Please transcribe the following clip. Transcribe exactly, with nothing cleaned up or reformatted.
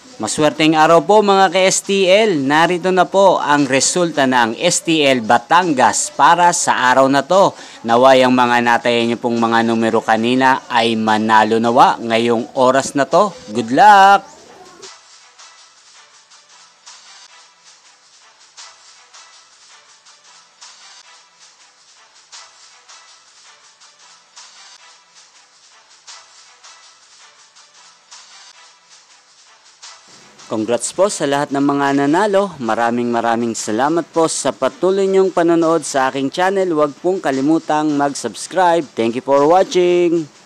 Maswerteng araw po mga ka-S T L. Narito na po ang resulta ng S T L Batangas para sa araw na to. Naway ang mga natayan niyo pong mga numero kanina ay manalo nawa ngayong oras na to. Good luck! Congrats po sa lahat ng mga nanalo. Maraming maraming salamat po sa patuloy niyong panonood sa aking channel. Huwag pong kalimutang mag-subscribe. Thank you for watching.